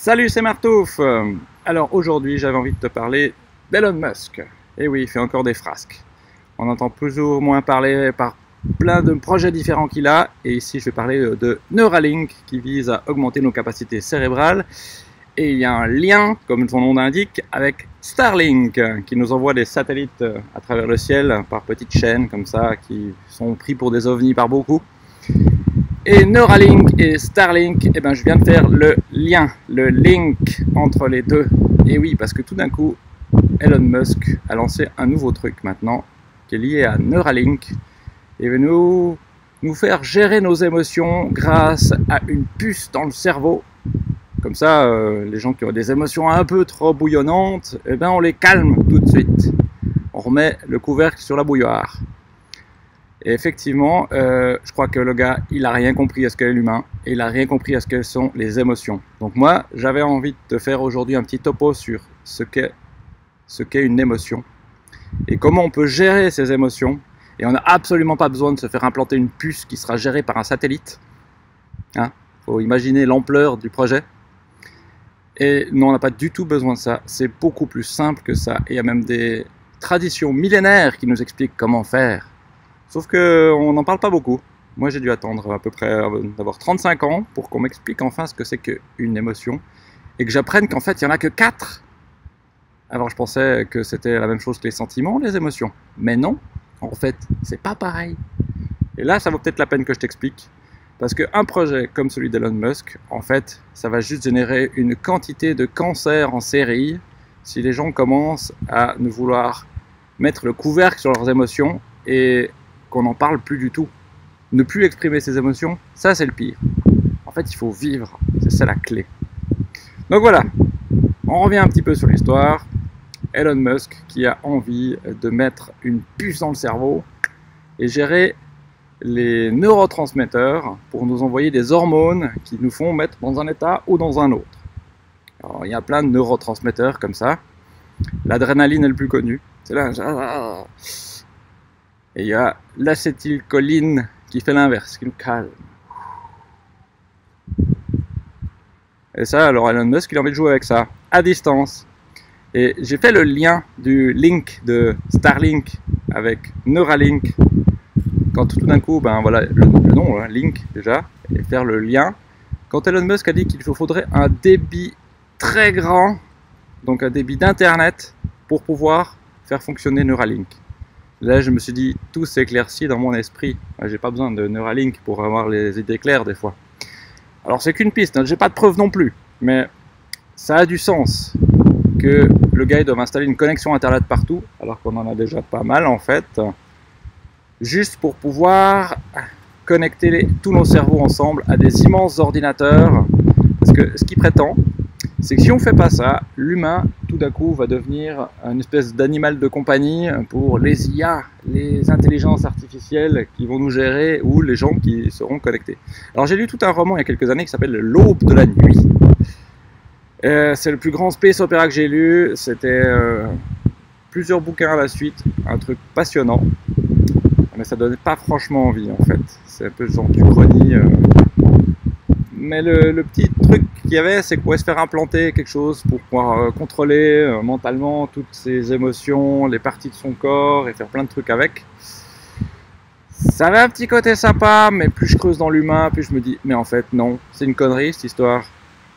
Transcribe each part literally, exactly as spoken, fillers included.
Salut, c'est Martouf. Alors aujourd'hui, j'avais envie de te parler d'Elon Musk. Et oui, il fait encore des frasques. On entend plus ou moins parler par plein de projets différents qu'il a. Et ici, je vais parler de Neuralink qui vise à augmenter nos capacités cérébrales. Et il y a un lien, comme son nom l'indique, avec Starlink qui nous envoie des satellites à travers le ciel par petites chaînes comme ça qui sont pris pour des ovnis par beaucoup. Et Neuralink et Starlink, eh ben, je viens de faire le lien, le link entre les deux. Et oui, parce que tout d'un coup, Elon Musk a lancé un nouveau truc maintenant, qui est lié à Neuralink, et va nous, nous faire gérer nos émotions grâce à une puce dans le cerveau. Comme ça, euh, les gens qui ont des émotions un peu trop bouillonnantes, eh ben, on les calme tout de suite. On remet le couvercle sur la bouilloire. Et effectivement, euh, je crois que le gars, il n'a rien compris à ce qu'est l'humain, et il n'a rien compris à ce qu'elles sont les émotions. Donc moi, j'avais envie de te faire aujourd'hui un petit topo sur ce qu'est ce qu'est une émotion, et comment on peut gérer ces émotions, et on n'a absolument pas besoin de se faire implanter une puce qui sera gérée par un satellite. Hein, faut imaginer l'ampleur du projet. Et non, on n'a pas du tout besoin de ça, c'est beaucoup plus simple que ça, et il y a même des traditions millénaires qui nous expliquent comment faire. Sauf qu'on n'en parle pas beaucoup. Moi, j'ai dû attendre à peu près d'avoir trente-cinq ans pour qu'on m'explique enfin ce que c'est qu'une émotion et que j'apprenne qu'en fait, il n'y en a que quatre. Alors, je pensais que c'était la même chose que les sentiments, les émotions. Mais non, en fait, c'est pas pareil. Et là, ça vaut peut-être la peine que je t'explique. Parce qu'un projet comme celui d'Elon Musk, en fait, ça va juste générer une quantité de cancers en série si les gens commencent à ne vouloir mettre le couvercle sur leurs émotions et qu'on n'en parle plus du tout. Ne plus exprimer ses émotions, ça c'est le pire. En fait, il faut vivre, c'est ça la clé. Donc voilà, on revient un petit peu sur l'histoire. Elon Musk qui a envie de mettre une puce dans le cerveau et gérer les neurotransmetteurs pour nous envoyer des hormones qui nous font mettre dans un état ou dans un autre. Alors, il y a plein de neurotransmetteurs comme ça. L'adrénaline est le plus connu. C'est là. Et il y a l'acétylcholine qui fait l'inverse, qui nous calme. Et ça, alors Elon Musk, il a envie de jouer avec ça, à distance. Et j'ai fait le lien du link de Starlink avec Neuralink. Quand tout d'un coup, ben voilà, le, le nom, hein, Link déjà, et faire le lien. Quand Elon Musk a dit qu'il faudrait un débit très grand, donc un débit d'internet, pour pouvoir faire fonctionner Neuralink. Là, je me suis dit, tout s'éclaircit dans mon esprit. J'ai pas besoin de Neuralink pour avoir les idées claires des fois. Alors, c'est qu'une piste, hein, j'ai pas de preuve non plus. Mais ça a du sens que le gars doit installer une connexion Internet partout, alors qu'on en a déjà pas mal en fait, juste pour pouvoir connecter les, tous nos cerveaux ensemble à des immenses ordinateurs. Parce que ce qu'il prétend, c'est que si on ne fait pas ça, l'humain, tout d'un coup, va devenir une espèce d'animal de compagnie pour les I A, les intelligences artificielles qui vont nous gérer ou les gens qui seront connectés. Alors j'ai lu tout un roman il y a quelques années qui s'appelle L'Aube de la nuit. Euh, c'est le plus grand space opéra que j'ai lu, c'était euh, plusieurs bouquins à la suite, un truc passionnant. Mais ça donnait pas franchement envie en fait, c'est un peu genre du chrony. Euh... Mais le, le petit truc qu'il y avait, c'est qu'on pouvait se faire implanter quelque chose pour pouvoir euh, contrôler euh, mentalement toutes ses émotions, les parties de son corps et faire plein de trucs avec. Ça avait un petit côté sympa, mais plus je creuse dans l'humain, plus je me dis, mais en fait non, c'est une connerie cette histoire.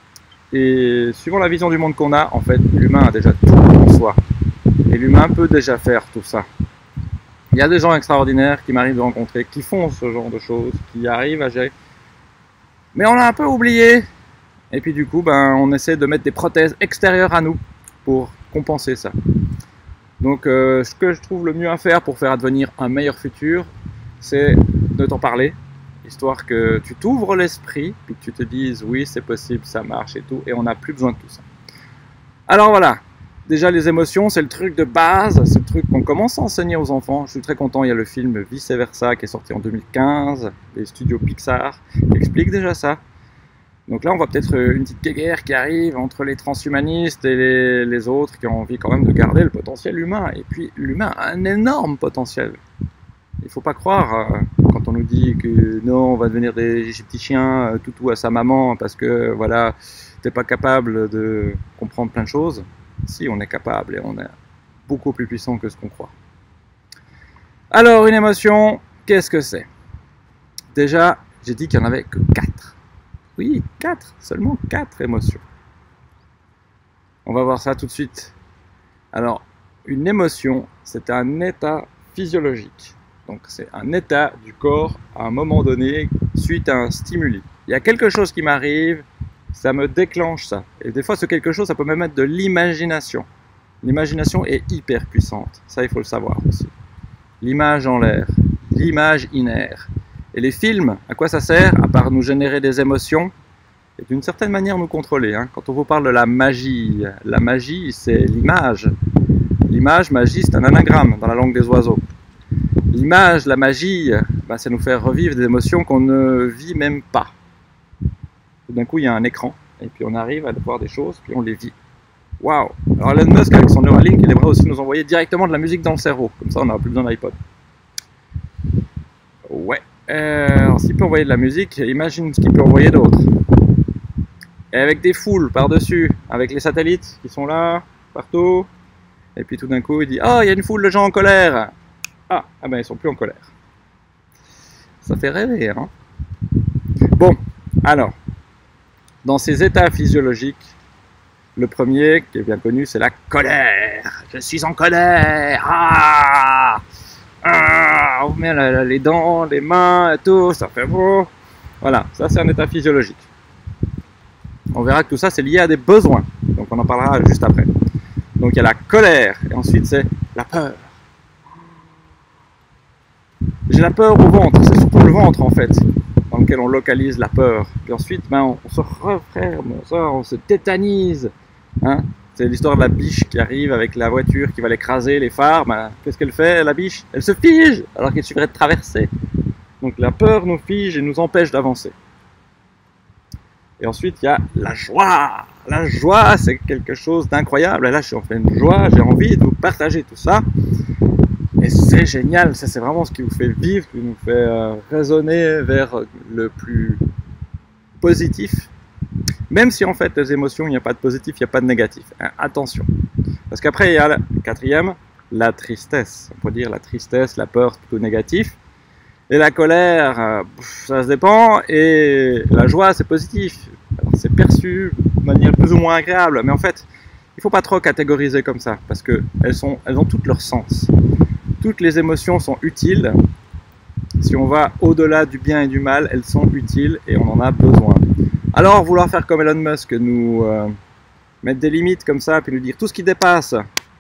Et suivant la vision du monde qu'on a, en fait, l'humain a déjà tout en soi. Et l'humain peut déjà faire tout ça. Il y a des gens extraordinaires qui m'arrivent de rencontrer, qui font ce genre de choses, qui arrivent à gérer. Mais on l'a un peu oublié. Et puis du coup, ben, on essaie de mettre des prothèses extérieures à nous pour compenser ça. Donc euh, ce que je trouve le mieux à faire pour faire advenir un meilleur futur, c'est de t'en parler, histoire que tu t'ouvres l'esprit, puis que tu te dises oui c'est possible, ça marche et tout, et on n'a plus besoin de tout ça. Alors voilà. Déjà, les émotions, c'est le truc de base, c'est le truc qu'on commence à enseigner aux enfants. Je suis très content, il y a le film Vice Versa qui est sorti en deux mille quinze, des studios Pixar, qui explique déjà ça. Donc là, on voit peut-être une petite guerre qui arrive entre les transhumanistes et les, les autres qui ont envie quand même de garder le potentiel humain. Et puis, l'humain a un énorme potentiel. Il ne faut pas croire, euh, quand on nous dit que non, on va devenir des petits chiens, euh, toutou à sa maman, parce que voilà, t'es pas capable de comprendre plein de choses. Si, on est capable et on est beaucoup plus puissant que ce qu'on croit. Alors, une émotion, qu'est-ce que c'est? Déjà, j'ai dit qu'il n'y en avait que quatre. Oui, quatre, seulement quatre émotions. On va voir ça tout de suite. Alors, une émotion, c'est un état physiologique. Donc, c'est un état du corps à un moment donné suite à un stimuli. Il y a quelque chose qui m'arrive, ça me déclenche ça. Et des fois, ce quelque chose, ça peut même être de l'imagination. L'imagination est hyper puissante. Ça, il faut le savoir aussi. L'image en l'air, l'image inaire. Et les films, à quoi ça sert? À part nous générer des émotions et d'une certaine manière nous contrôler. Hein. Quand on vous parle de la magie, la magie, c'est l'image. L'image, magie, c'est un anagramme dans la langue des oiseaux. L'image, la magie, ben, c'est nous faire revivre des émotions qu'on ne vit même pas. D'un coup, il y a un écran, et puis on arrive à voir des choses, puis on les vit. Waouh! Alors Elon Musk, avec son Neuralink, il aimerait aussi nous envoyer directement de la musique dans le cerveau. Comme ça, on n'aura plus besoin d'iPod. Ouais. Euh, alors, s'il peut envoyer de la musique, imagine ce qu'il peut envoyer d'autre. Et avec des foules par-dessus, avec les satellites qui sont là, partout. Et puis tout d'un coup, il dit « Oh, il y a une foule de gens en colère !» Ah, ah ben ils sont plus en colère. Ça fait rêver, hein? Bon, alors, dans ces états physiologiques, le premier, qui est bien connu, c'est la colère. Je suis en colère. Ah, ah, on met la, la, les dents, les mains, et tout, ça fait beau. Voilà, ça c'est un état physiologique. On verra que tout ça c'est lié à des besoins. Donc on en parlera juste après. Donc il y a la colère, et ensuite c'est la peur. J'ai la peur au ventre, c'est surtout le ventre en fait, dans lequel on localise la peur. Puis ensuite, ben, on, on se referme, on, on se tétanise. Hein, c'est l'histoire de la biche qui arrive avec la voiture qui va l'écraser, les phares. Ben, qu'est-ce qu'elle fait, la biche? Elle se fige alors qu'il suffirait de traverser. Donc la peur nous fige et nous empêche d'avancer. Et ensuite, il y a la joie. La joie, c'est quelque chose d'incroyable. Et là, je suis en pleine joie, j'ai envie de vous partager tout ça. Et c'est génial, ça c'est vraiment ce qui vous fait vivre, qui nous fait euh, raisonner vers le plus positif. Même si en fait les émotions, il n'y a pas de positif, il n'y a pas de négatif. Hein, attention. Parce qu'après il y a la quatrième, la tristesse. On peut dire la tristesse, la peur, plutôt négatif. Et la colère, euh, ça se dépend. Et la joie, c'est positif. Alors c'est perçu de manière plus ou moins agréable. Mais en fait, il ne faut pas trop catégoriser comme ça. Parce qu'elles sont, elles ont toutes leur sens. Toutes les émotions sont utiles. Si on va au-delà du bien et du mal, elles sont utiles et on en a besoin. Alors, vouloir faire comme Elon Musk, nous euh, mettre des limites comme ça, puis nous dire tout ce qui dépasse,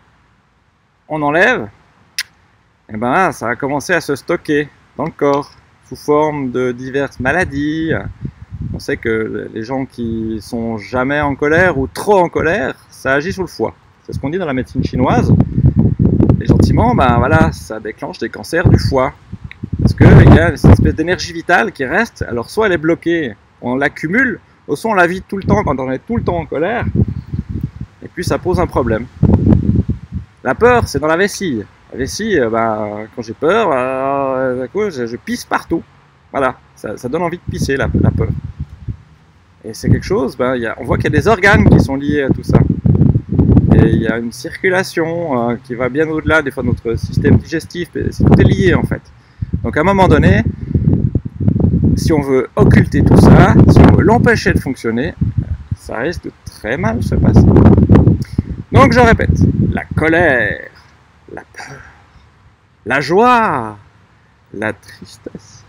on enlève, et ben là, ça va commencer à se stocker dans le corps, sous forme de diverses maladies. On sait que les gens qui sont jamais en colère ou trop en colère, ça agit sur le foie. C'est ce qu'on dit dans la médecine chinoise. Et gentiment, ben voilà, ça déclenche des cancers du foie. Parce qu'il y a cette espèce d'énergie vitale qui reste, alors soit elle est bloquée, on l'accumule, ou soit on la vide tout le temps quand on est tout le temps en colère, et puis ça pose un problème. La peur, c'est dans la vessie. La vessie, ben, quand j'ai peur, ben, je, je pisse partout. Voilà, ça, ça donne envie de pisser, la, la peur. Et c'est quelque chose, ben, y a, on voit qu'il y a des organes qui sont liés à tout ça. Et il y a une circulation euh, qui va bien au-delà des fois de notre système digestif, et tout est lié en fait. Donc à un moment donné, si on veut occulter tout ça, si on veut l'empêcher de fonctionner, ça risque de très mal se passer. Donc je répète, la colère, la peur, la joie, la tristesse.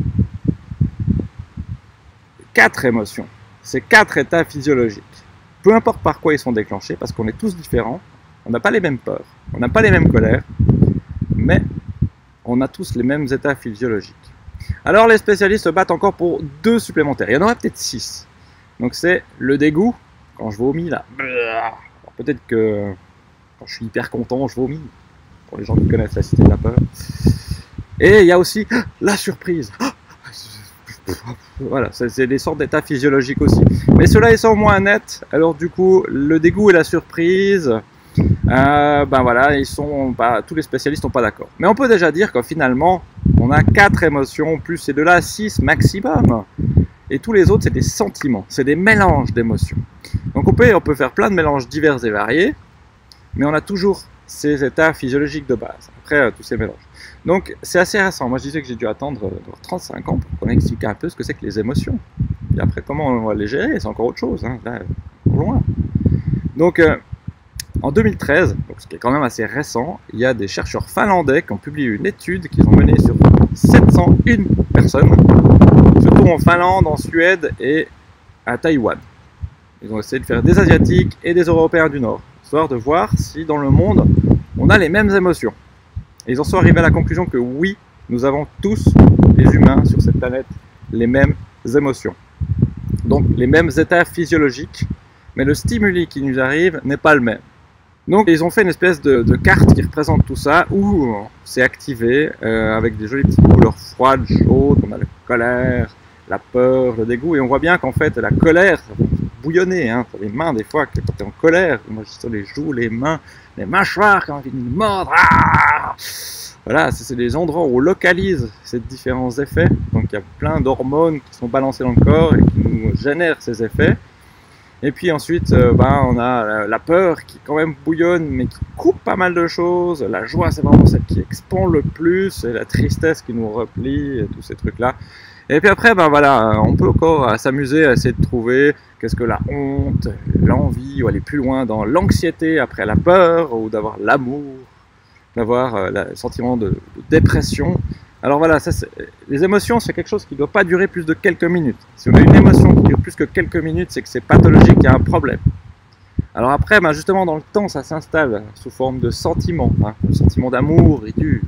Quatre émotions, c'est quatre états physiologiques. Peu importe par quoi ils sont déclenchés, parce qu'on est tous différents, on n'a pas les mêmes peurs, on n'a pas les mêmes colères, mais on a tous les mêmes états physiologiques. Alors les spécialistes se battent encore pour deux supplémentaires, il y en aurait peut-être six. Donc c'est le dégoût, quand je vomis là, peut-être que quand je suis hyper content, je vomis, pour les gens qui connaissent la cité de la peur. Et il y a aussi la surprise. Voilà, c'est des sortes d'états physiologiques aussi. Mais ceux-là, ils sont moins nets. Alors du coup, le dégoût et la surprise, euh, ben voilà, ils sont, bah, tous les spécialistes sont pas d'accord. Mais on peut déjà dire que finalement, on a quatre émotions, plus ces deux-là, six maximum. Et tous les autres, c'est des sentiments, c'est des mélanges d'émotions. Donc on peut, on peut faire plein de mélanges divers et variés, mais on a toujours ces états physiologiques de base, après euh, tous ces mélanges. Donc c'est assez récent. Moi je disais que j'ai dû attendre euh, trente-cinq ans pour qu'on explique un peu ce que c'est que les émotions. Et après comment on va les gérer, c'est encore autre chose, hein, là, loin. Donc euh, en deux mille treize, donc, ce qui est quand même assez récent, il y a des chercheurs finlandais qui ont publié une étude qu'ils ont menée sur sept cent un personnes, surtout en Finlande, en Suède et à Taïwan. Ils ont essayé de faire des Asiatiques et des Européens du Nord, histoire de voir si dans le monde, on a les mêmes émotions. Et ils en sont arrivés à la conclusion que oui, nous avons tous, les humains sur cette planète, les mêmes émotions. Donc les mêmes états physiologiques, mais le stimuli qui nous arrive n'est pas le même. Donc ils ont fait une espèce de, de carte qui représente tout ça, où c'est activé euh, avec des jolies petites couleurs froides, chaudes, on a la colère, la peur, le dégoût, et on voit bien qu'en fait la colère, ça va bouillonner, hein, sur les mains des fois, quand tu es en colère, moi je sur les joues, les mains, les mâchoires, quand on a envie de mordre, ah voilà, c'est des endroits où on localise ces différents effets, donc il y a plein d'hormones qui sont balancées dans le corps et qui nous génèrent ces effets. Et puis ensuite, euh, ben, on a la, la peur qui quand même bouillonne, mais qui coupe pas mal de choses. La joie, c'est vraiment celle qui expand le plus, et la tristesse qui nous replie, et tous ces trucs-là. Et puis après, ben voilà, on peut encore s'amuser à essayer de trouver qu'est-ce que la honte, l'envie, ou aller plus loin dans l'anxiété après la peur, ou d'avoir l'amour, d'avoir euh, le sentiment de, de dépression. Alors voilà, ça, les émotions, c'est quelque chose qui ne doit pas durer plus de quelques minutes. Si on a une émotion qui dure plus que quelques minutes, c'est que c'est pathologique, il y a un problème. Alors après, ben justement, dans le temps, ça s'installe sous forme de sentiment. Hein. Le sentiment d'amour, il dure.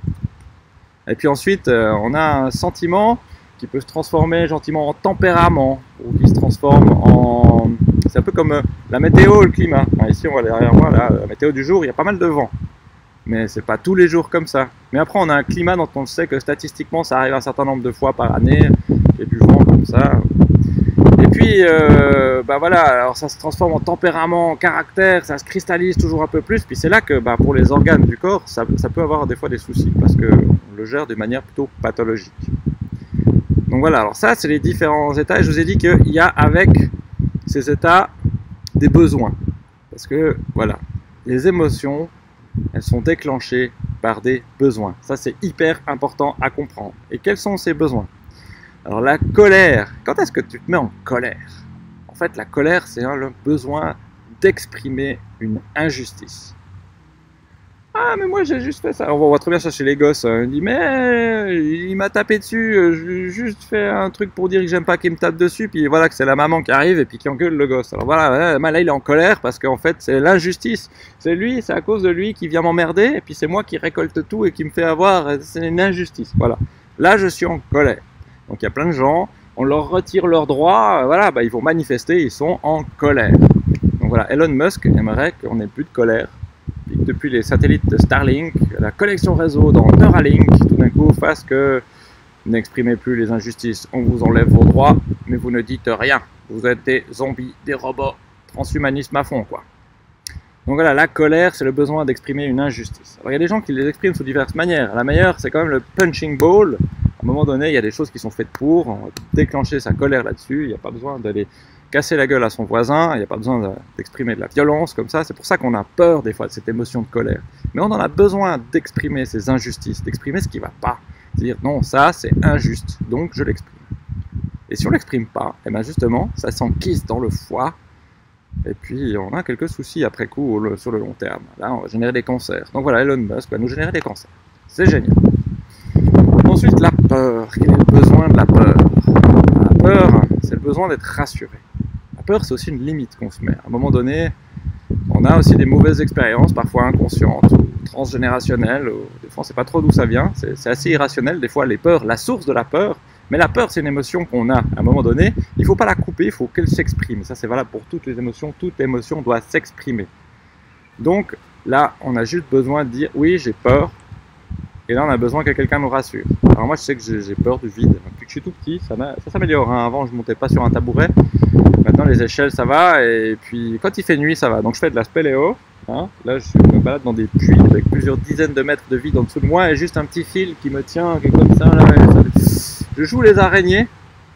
Et puis ensuite, euh, on a un sentiment qui peut se transformer gentiment en tempérament, ou qui se transforme en... C'est un peu comme euh, la météo, le climat. Hein, ici, on voit derrière moi, là, la météo du jour, il y a pas mal de vent. Mais c'est pas tous les jours comme ça. Mais après, on a un climat dont on sait que statistiquement, ça arrive un certain nombre de fois par année. Il y a du vent comme ça. Et puis, euh, bah voilà, alors ça se transforme en tempérament, en caractère, ça se cristallise toujours un peu plus. Puis c'est là que, bah, pour les organes du corps, ça, ça peut avoir des fois des soucis parce qu'on le gère de manière plutôt pathologique. Donc voilà, alors ça, c'est les différents états. Et je vous ai dit qu'il y a avec ces états des besoins. Parce que, voilà, les émotions, elles sont déclenchées par des besoins. Ça, c'est hyper important à comprendre. Et quels sont ces besoins? Alors, la colère. Quand est-ce que tu te mets en colère? En fait, la colère, c'est le besoin d'exprimer une injustice. Ah, mais moi, j'ai juste fait ça. On voit très bien ça chez les gosses. On dit, mais il m'a tapé dessus. J'ai juste fait un truc pour dire que j'aime pas qu'il me tape dessus. Puis voilà, que c'est la maman qui arrive et puis qui engueule le gosse. Alors voilà, là, il est en colère parce qu'en fait, c'est l'injustice. C'est lui, c'est à cause de lui qui vient m'emmerder. Et puis c'est moi qui récolte tout et qui me fait avoir. C'est une injustice. Voilà. Là, je suis en colère. Donc il y a plein de gens. On leur retire leurs droits. Voilà, bah, ils vont manifester. Ils sont en colère. Donc voilà, Elon Musk aimerait qu'on n'ait plus de colère. Depuis les satellites de Starlink, la connexion réseau dans Neuralink, tout d'un coup, fasse que n'exprimez plus les injustices. On vous enlève vos droits, mais vous ne dites rien. Vous êtes des zombies, des robots, transhumanisme à fond, quoi. Donc voilà, la colère, c'est le besoin d'exprimer une injustice. Alors il y a des gens qui les expriment sous diverses manières. La meilleure, c'est quand même le punching ball. À un moment donné, il y a des choses qui sont faites pour. On va déclencher sa colère là-dessus. Il n'y a pas besoin d'aller casser la gueule à son voisin, il n'y a pas besoin d'exprimer de la violence comme ça, c'est pour ça qu'on a peur des fois de cette émotion de colère. Mais on en a besoin d'exprimer ces injustices, d'exprimer ce qui ne va pas. C'est-à-dire, non, ça c'est injuste, donc je l'exprime. Et si on ne l'exprime pas, et bien justement, ça s'enquise dans le foie, et puis on a quelques soucis après coup sur le long terme. Là, on va générer des cancers. Donc voilà, Elon Musk va nous générer des cancers. C'est génial. Ensuite, la peur. Quel est le besoin de la peur? La peur, c'est le besoin d'être rassuré. La peur, c'est aussi une limite qu'on se met. À un moment donné, on a aussi des mauvaises expériences, parfois inconscientes ou transgénérationnelles. Ou des fois, on ne sait pas trop d'où ça vient. C'est assez irrationnel. Des fois, les peurs, la source de la peur. Mais la peur, c'est une émotion qu'on a. À un moment donné, il ne faut pas la couper, il faut qu'elle s'exprime. Ça, c'est valable pour toutes les émotions. Toute émotion doit s'exprimer. Donc, là, on a juste besoin de dire, oui, j'ai peur. Et là, on a besoin que quelqu'un nous rassure. Alors moi, je sais que j'ai peur du vide. Depuis que je suis tout petit, ça, ça s'améliore. Hein. Avant, je ne montais pas sur un tabouret. Maintenant, les échelles, ça va. Et puis, quand il fait nuit, ça va. Donc, je fais de la spéléo. Hein. Là, je me balade dans des puits avec plusieurs dizaines de mètres de vide en dessous de moi. Et juste un petit fil qui me tient, qui est comme ça. Là, ça... Je joue les araignées.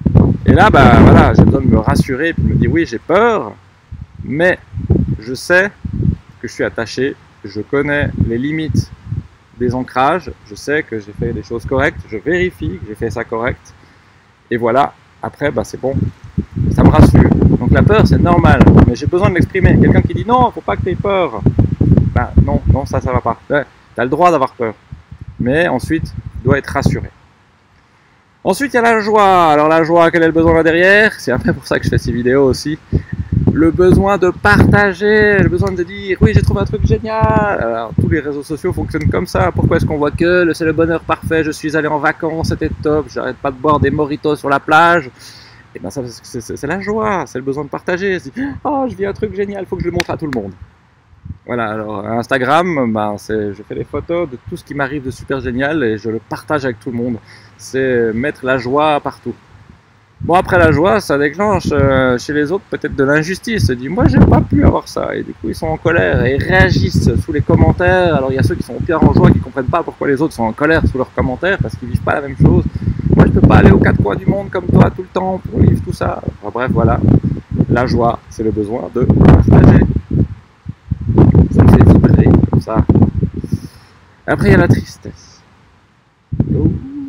Et là, bah voilà, j'ai besoin de me rassurer et puis de me dire oui, j'ai peur, mais je sais que je suis attaché, je connais les limites des ancrages, je sais que j'ai fait des choses correctes, je vérifie que j'ai fait ça correct, et voilà, après, bah c'est bon, ça me rassure. Donc la peur, c'est normal, mais j'ai besoin de l'exprimer. Quelqu'un qui dit non, faut pas que tu aies peur, bah non, non, ça, ça va pas. Tu as le droit d'avoir peur, mais ensuite, tu dois être rassuré. Ensuite, il y a la joie. Alors la joie, quel est le besoin là derrière? C'est un peu pour ça que je fais ces vidéos aussi. Le besoin de partager, le besoin de dire oui, j'ai trouvé un truc génial. Alors tous les réseaux sociaux fonctionnent comme ça. Pourquoi est-ce qu'on voit que c'est le bonheur parfait? Je suis allé en vacances, c'était top. J'arrête pas de boire des mojitos sur la plage. Et bien ça, c'est la joie, c'est le besoin de partager. Oh, je vis un truc génial, il faut que je le montre à tout le monde. Voilà, alors Instagram, ben, je fais des photos de tout ce qui m'arrive de super génial et je le partage avec tout le monde. C'est mettre la joie partout. Bon, après la joie, ça déclenche euh, chez les autres peut-être de l'injustice. Ils disent, moi j'ai pas pu avoir ça. Et du coup, ils sont en colère et ils réagissent sous les commentaires. Alors il y a ceux qui sont pire en joie, qui comprennent pas pourquoi les autres sont en colère sous leurs commentaires parce qu'ils vivent pas la même chose. Moi je peux pas aller aux quatre coins du monde comme toi tout le temps pour vivre tout ça. Enfin, bref, voilà. La joie, c'est le besoin de partager. Ça me fait vibrer comme ça. Après, il y a la tristesse. Oh.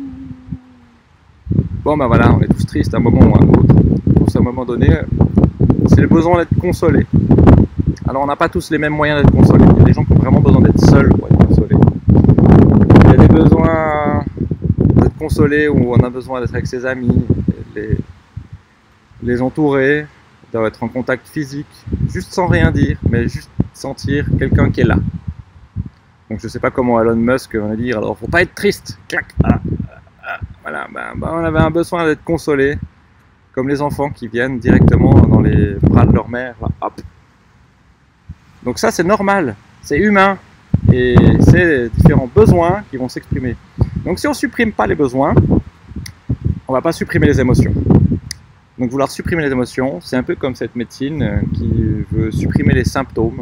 Bon, ben voilà, on est tous tristes à un moment ou à un autre. Tous à un moment donné, c'est le besoin d'être consolé. Alors, on n'a pas tous les mêmes moyens d'être consolés. Il y a des gens qui ont vraiment besoin d'être seuls pour être consolés. Il y a des besoins d'être consolés où on a besoin d'être avec ses amis, les, les entourer, d'être en contact physique, juste sans rien dire, mais juste sentir quelqu'un qui est là. Donc je sais pas comment Elon Musk va dire, alors faut pas être triste, clac, ah, ah, voilà, ben, ben, on avait un besoin d'être consolé, comme les enfants qui viennent directement dans les bras de leur mère, là, hop. Donc ça c'est normal, c'est humain, et c'est différents besoins qui vont s'exprimer. Donc si on supprime pas les besoins, on va pas supprimer les émotions. Donc vouloir supprimer les émotions, c'est un peu comme cette médecine qui veut supprimer les symptômes.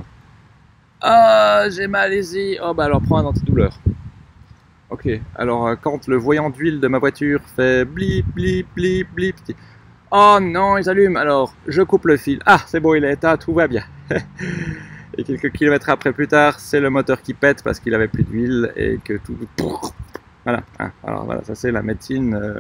Ah, j'ai mal ici. Oh, bah alors prends un antidouleur. Ok, alors quand le voyant d'huile de ma voiture fait blip, blip, blip, blip. Oh non, il s'allume. Alors je coupe le fil. Ah, c'est bon, il est éteint, tout va bien. Et quelques kilomètres après, plus tard, c'est le moteur qui pète parce qu'il avait plus d'huile et que tout. Voilà. Alors voilà, ça c'est la médecine. Euh...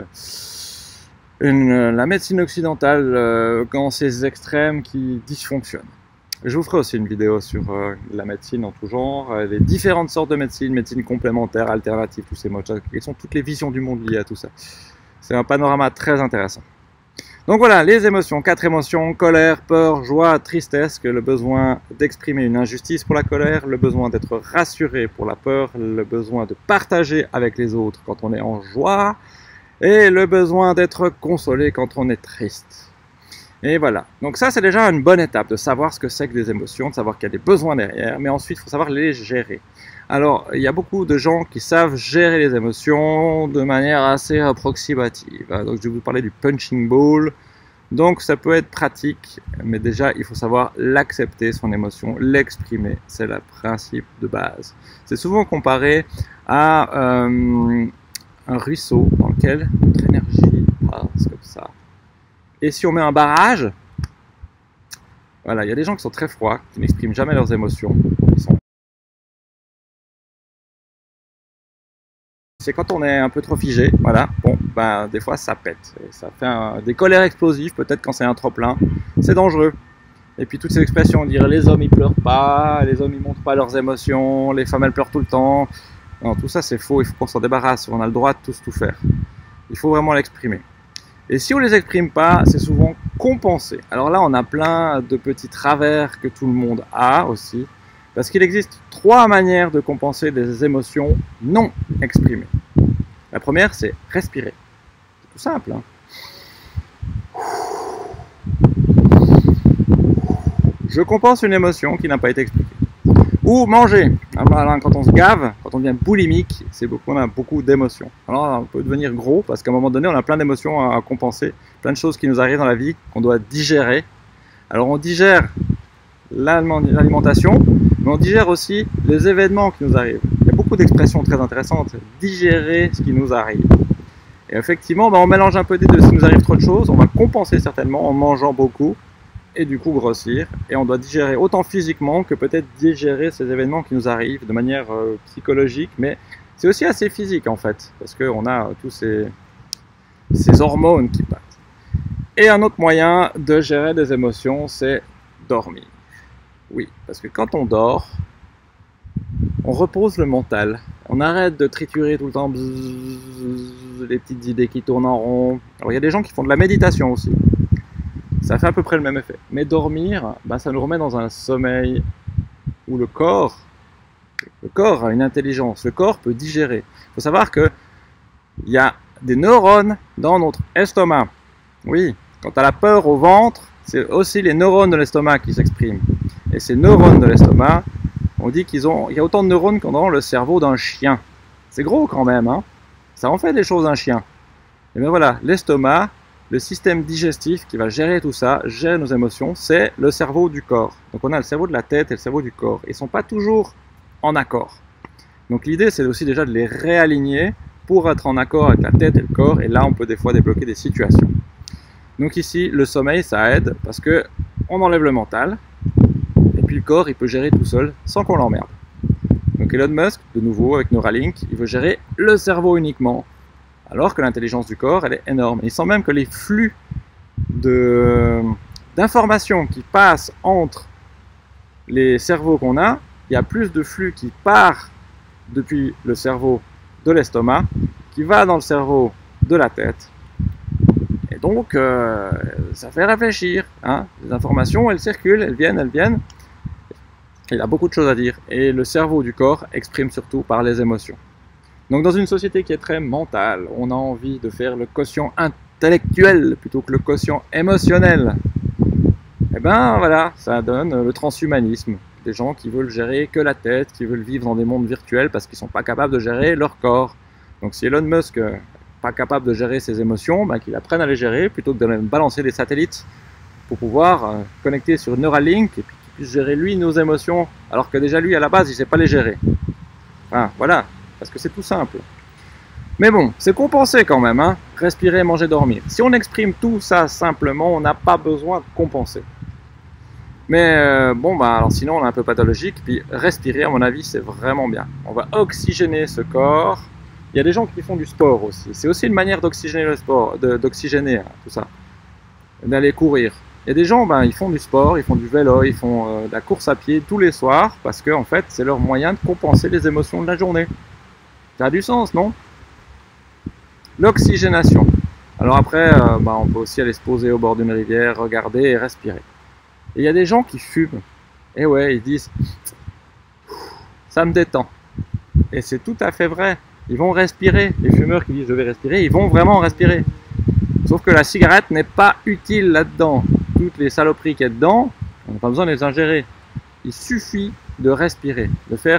Une, la médecine occidentale euh, dans ses extrêmes qui dysfonctionnent. Je vous ferai aussi une vidéo sur euh, la médecine en tout genre, euh, les différentes sortes de médecine, médecine complémentaire, alternative, tous ces mots, quelles sont toutes les visions du monde liées à tout ça. C'est un panorama très intéressant. Donc voilà, les émotions, quatre émotions, colère, peur, joie, tristesse, que le besoin d'exprimer une injustice pour la colère, le besoin d'être rassuré pour la peur, le besoin de partager avec les autres quand on est en joie, et le besoin d'être consolé quand on est triste. Et voilà. Donc ça, c'est déjà une bonne étape de savoir ce que c'est que des émotions, de savoir qu'il y a des besoins derrière, mais ensuite, il faut savoir les gérer. Alors, il y a beaucoup de gens qui savent gérer les émotions de manière assez approximative. Donc, je vais vous parler du punching ball. Donc, ça peut être pratique, mais déjà, il faut savoir l'accepter, son émotion, l'exprimer. C'est le principe de base. C'est souvent comparé à euh, un ruisseau dans lequel notre énergie passe comme ça. Et si on met un barrage, voilà, il y a des gens qui sont très froids, qui n'expriment jamais leurs émotions. Ils sont... C'est quand on est un peu trop figé, voilà, bon, ben, des fois ça pète. Et ça fait un, des colères explosives, peut-être quand c'est un trop plein. C'est dangereux. Et puis toutes ces expressions, dire les hommes ils pleurent pas, les hommes ils montrent pas leurs émotions, les femmes elles pleurent tout le temps. Non, tout ça c'est faux, il faut qu'on s'en débarrasse, on a le droit de tous tout faire. Il faut vraiment l'exprimer. Et si on ne les exprime pas, c'est souvent compensé. Alors là, on a plein de petits travers que tout le monde a aussi, parce qu'il existe trois manières de compenser des émotions non exprimées. La première, c'est respirer. C'est tout simple. Hein. Je compense une émotion qui n'a pas été expliquée. Ou manger. Alors, quand on se gave, quand on devient boulimique, c'est beaucoup, on a beaucoup d'émotions. Alors on peut devenir gros parce qu'à un moment donné, on a plein d'émotions à compenser, plein de choses qui nous arrivent dans la vie qu'on doit digérer. Alors on digère l'alimentation, mais on digère aussi les événements qui nous arrivent. Il y a beaucoup d'expressions très intéressantes. Digérer ce qui nous arrive. Et effectivement, ben, on mélange un peu des deux. Si nous arrive trop de choses, on va compenser certainement en mangeant beaucoup et du coup grossir. Et on doit digérer autant physiquement que peut-être digérer ces événements qui nous arrivent de manière euh, psychologique. Mais c'est aussi assez physique en fait, parce qu'on a tous ces, ces hormones qui passent. Et un autre moyen de gérer des émotions, c'est dormir. Oui, parce que quand on dort, on repose le mental. On arrête de triturer tout le temps bzzz, les petites idées qui tournent en rond. Alors il y a des gens qui font de la méditation aussi. Ça fait à peu près le même effet. Mais dormir, ben, ça nous remet dans un sommeil où le corps, le corps a une intelligence. Le corps peut digérer. Il faut savoir qu'il y a des neurones dans notre estomac. Oui, quand tu as la peur au ventre, c'est aussi les neurones de l'estomac qui s'expriment. Et ces neurones de l'estomac, on dit qu'ils ont, il y a autant de neurones qu'ont dans le cerveau d'un chien. C'est gros quand même, hein. Ça en fait des choses d'un chien. Et bien voilà, l'estomac, le système digestif qui va gérer tout ça, gère nos émotions, c'est le cerveau du corps. Donc on a le cerveau de la tête et le cerveau du corps. Ils ne sont pas toujours en accord. Donc l'idée, c'est aussi déjà de les réaligner pour être en accord avec la tête et le corps. Et là, on peut des fois débloquer des situations. Donc ici, le sommeil, ça aide parce que on enlève le mental et puis le corps, il peut gérer tout seul sans qu'on l'emmerde. Donc Elon Musk, de nouveau avec Neuralink, il veut gérer le cerveau uniquement, alors que l'intelligence du corps, elle est énorme. Et il sent même que les flux d'informations qui passent entre les cerveaux qu'on a, il y a plus de flux qui part depuis le cerveau de l'estomac, qui va dans le cerveau de la tête. Et donc, euh, ça fait réfléchir. Hein. Les informations, elles circulent, elles viennent, elles viennent. Il a beaucoup de choses à dire. Et le cerveau du corps exprime surtout par les émotions. Donc, dans une société qui est très mentale, on a envie de faire le quotient intellectuel plutôt que le quotient émotionnel. Et ben voilà, ça donne le transhumanisme. Des gens qui veulent gérer que la tête, qui veulent vivre dans des mondes virtuels parce qu'ils ne sont pas capables de gérer leur corps. Donc, si Elon Musk pas capable de gérer ses émotions, ben, qu'il apprenne à les gérer plutôt que de balancer des satellites pour pouvoir euh, connecter sur Neuralink et puis qu'il puisse gérer lui nos émotions alors que déjà lui à la base il ne sait pas les gérer. Enfin voilà, parce que c'est tout simple. Mais bon, c'est compensé quand même, hein. Respirer, manger, dormir. Si on exprime tout ça simplement, on n'a pas besoin de compenser. Mais euh, bon, bah, alors sinon on est un peu pathologique, puis respirer à mon avis c'est vraiment bien. On va oxygéner ce corps. Il y a des gens qui font du sport aussi. C'est aussi une manière d'oxygéner le sport, d'oxygéner hein, tout ça, d'aller courir. Il y a des gens, ben, ils font du sport, ils font du vélo, ils font euh, de la course à pied tous les soirs parce que en fait, c'est leur moyen de compenser les émotions de la journée. Ça a du sens, non? L'oxygénation. Alors après, euh, ben, on peut aussi aller se poser au bord d'une rivière, regarder et respirer. Et il y a des gens qui fument. Et ouais, ils disent, ça me détend. Et c'est tout à fait vrai. Ils vont respirer. Les fumeurs qui disent je vais respirer, ils vont vraiment respirer. Sauf que la cigarette n'est pas utile là-dedans. Toutes les saloperies qu'il y a dedans, on n'a pas besoin de les ingérer. Il suffit de respirer, de faire...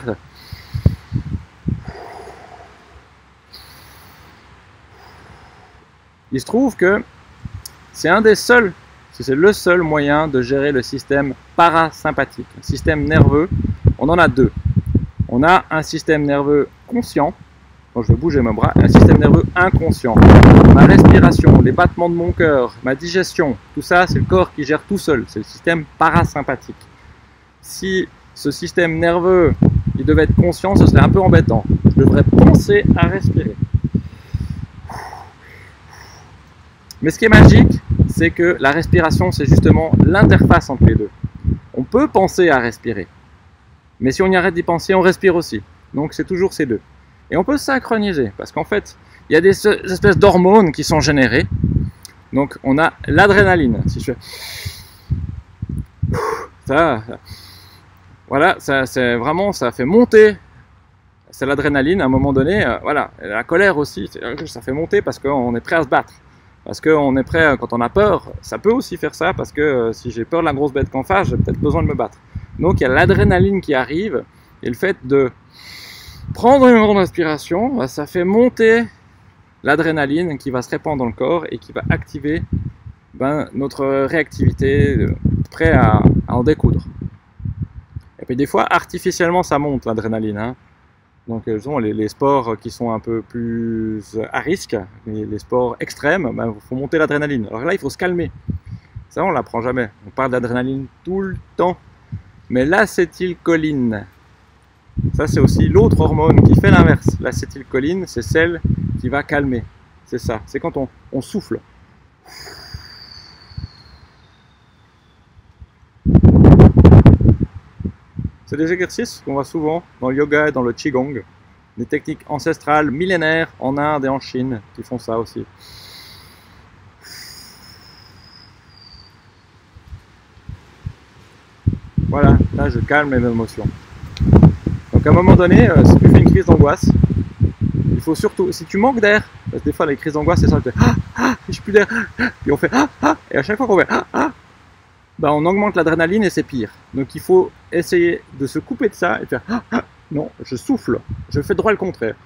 Il se trouve que c'est un des seuls, c'est le seul moyen de gérer le système parasympathique, le système nerveux. On en a deux. On a un système nerveux conscient. Quand je vais bouger mon bras, un système nerveux inconscient. Ma respiration, les battements de mon cœur, ma digestion, tout ça, c'est le corps qui gère tout seul. C'est le système parasympathique. Si ce système nerveux, il devait être conscient, ce serait un peu embêtant. Je devrais penser à respirer. Mais ce qui est magique, c'est que la respiration, c'est justement l'interface entre les deux. On peut penser à respirer. Mais si on y arrête d'y penser, on respire aussi. Donc c'est toujours ces deux. Et on peut synchroniser, parce qu'en fait, il y a des espèces d'hormones qui sont générées. Donc, on a l'adrénaline. Si je fais... Ça, voilà, ça, c'est vraiment, ça fait monter. C'est l'adrénaline, à un moment donné, euh, voilà. Et la colère aussi, ça fait monter parce qu'on est prêt à se battre. Parce qu'on est prêt, quand on a peur, ça peut aussi faire ça, parce que euh, si j'ai peur de la grosse bête qu'en face, j'ai peut-être besoin de me battre. Donc, il y a l'adrénaline qui arrive, et le fait de... prendre une grande respiration, ça fait monter l'adrénaline qui va se répandre dans le corps et qui va activer ben, notre réactivité, prêt à, à en découdre. Et puis des fois, artificiellement, ça monte l'adrénaline. Hein. Donc euh, disons, les, les sports qui sont un peu plus à risque, les, les sports extrêmes, il ben, faut monter l'adrénaline. Alors là, il faut se calmer. Ça, on ne l'apprend jamais. On parle d'adrénaline tout le temps. Mais l'acétylcholine, ça c'est aussi l'autre hormone qui fait l'inverse. L'acétylcholine, c'est celle qui va calmer. C'est ça, c'est quand on, on souffle. C'est des exercices qu'on voit souvent dans le yoga et dans le qigong. Des techniques ancestrales millénaires en Inde et en Chine qui font ça aussi. Voilà, là je calme mes émotions. Donc à un moment donné, euh, si tu fais une crise d'angoisse, il faut surtout, si tu manques d'air, parce que des fois les crises d'angoisse c'est ça, tu fais ah, ah, j'ai plus d'air, puis on fait ah, ah, et à chaque fois qu'on fait ah, ah, bah on augmente l'adrénaline et c'est pire. Donc il faut essayer de se couper de ça et faire ah, ah, non, je souffle, je fais droit le contraire.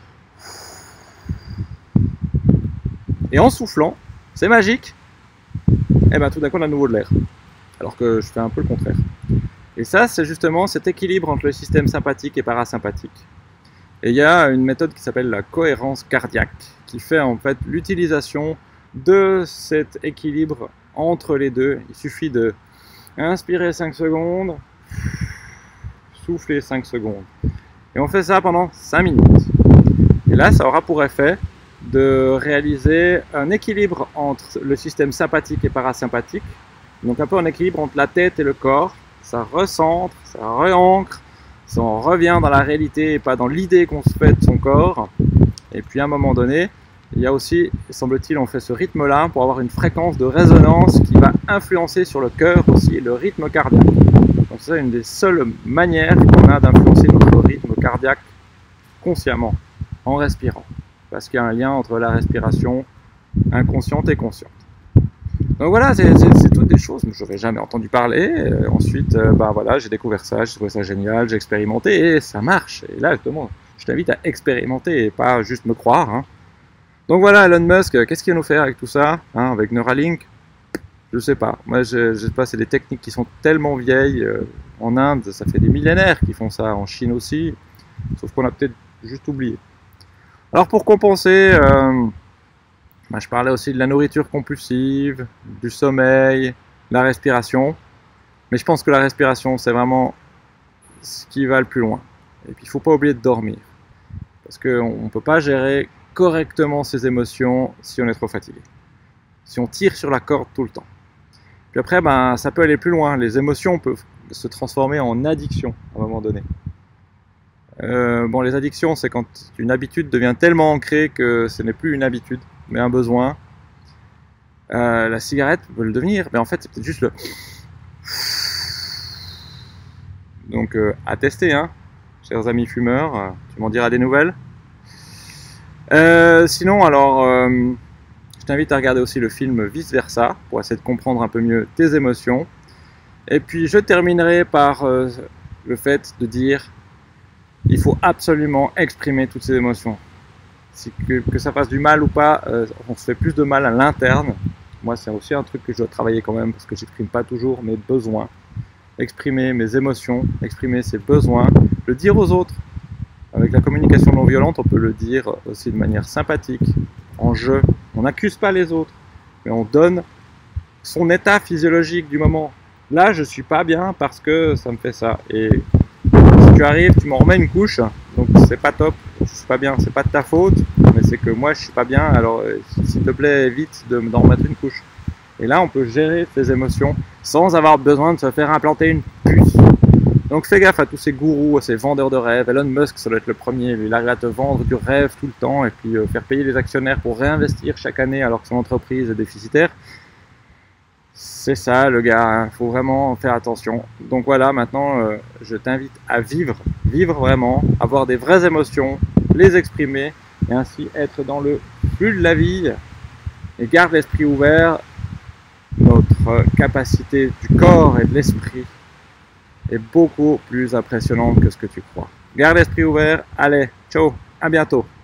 Et en soufflant, c'est magique, et ben tout d'un coup on a de nouveau de l'air. Alors que je fais un peu le contraire. Et ça, c'est justement cet équilibre entre le système sympathique et parasympathique. Et il y a une méthode qui s'appelle la cohérence cardiaque, qui fait en fait l'utilisation de cet équilibre entre les deux. Il suffit de inspirer cinq secondes, souffler cinq secondes. Et on fait ça pendant cinq minutes. Et là, ça aura pour effet de réaliser un équilibre entre le système sympathique et parasympathique. Donc un peu un équilibre entre la tête et le corps. Ça recentre, ça réancre, ça en revient dans la réalité et pas dans l'idée qu'on se fait de son corps. Et puis à un moment donné, il y a aussi, semble-t-il, on fait ce rythme-là pour avoir une fréquence de résonance qui va influencer sur le cœur aussi, le rythme cardiaque. Donc c'est une des seules manières qu'on a d'influencer notre rythme cardiaque consciemment, en respirant. Parce qu'il y a un lien entre la respiration inconsciente et consciente. Donc voilà, c'est toutes des choses que je n'aurais jamais entendu parler. Euh, ensuite, euh, bah voilà, j'ai découvert ça, j'ai trouvé ça génial, j'ai expérimenté et ça marche. Et là, justement, je t'invite à expérimenter et pas juste me croire. Hein. Donc voilà, Elon Musk, qu'est-ce qu'il va nous faire avec tout ça, hein, avec Neuralink? Je sais pas. Moi, je, je sais pas, c'est des techniques qui sont tellement vieilles. Euh, en Inde, ça fait des millénaires qu'ils font ça, en Chine aussi. Sauf qu'on a peut-être juste oublié. Alors pour compenser... Euh, Ben, je parlais aussi de la nourriture compulsive, du sommeil, la respiration. Mais je pense que la respiration, c'est vraiment ce qui va le plus loin. Et puis, il ne faut pas oublier de dormir. Parce qu'on ne peut pas gérer correctement ses émotions si on est trop fatigué. Si on tire sur la corde tout le temps. Puis après, ben, ça peut aller plus loin. Les émotions peuvent se transformer en addiction à un moment donné. Euh, bon, les addictions, c'est quand une habitude devient tellement ancrée que ce n'est plus une habitude, mais un besoin. Euh, la cigarette peut le devenir, mais en fait c'est peut-être juste le... Donc euh, à tester, hein, chers amis fumeurs, euh, tu m'en diras des nouvelles. Euh, sinon, alors, euh, je t'invite à regarder aussi le film Vice Versa, pour essayer de comprendre un peu mieux tes émotions. Et puis je terminerai par euh, le fait de dire, il faut absolument exprimer toutes ces émotions. Que, que ça fasse du mal ou pas, euh, on se fait plus de mal à l'interne. Moi, c'est aussi un truc que je dois travailler quand même, parce que j'exprime pas toujours mes besoins. Exprimer mes émotions, exprimer ses besoins, le dire aux autres. Avec la communication non violente, on peut le dire aussi de manière sympathique, en jeu. On n'accuse pas les autres, mais on donne son état physiologique du moment. Là, je suis pas bien parce que ça me fait ça. Et si tu arrives, tu m'en remets une couche, donc c'est pas top. C'est pas bien, c'est pas de ta faute, mais c'est que moi je suis pas bien, alors s'il te plaît évite de d'en remettre une couche. Et là on peut gérer ses émotions sans avoir besoin de se faire implanter une puce. Donc fais gaffe à tous ces gourous, à ces vendeurs de rêves. Elon Musk, ça doit être le premier, il arrive à te vendre du rêve tout le temps et puis euh, faire payer les actionnaires pour réinvestir chaque année alors que son entreprise est déficitaire. C'est ça le gars, il faut vraiment faire attention. Donc voilà, maintenant euh, je t'invite à vivre, vivre vraiment, avoir des vraies émotions, les exprimer et ainsi être dans le flux de la vie. Et garde l'esprit ouvert, notre capacité du corps et de l'esprit est beaucoup plus impressionnante que ce que tu crois. Garde l'esprit ouvert, allez, ciao, à bientôt.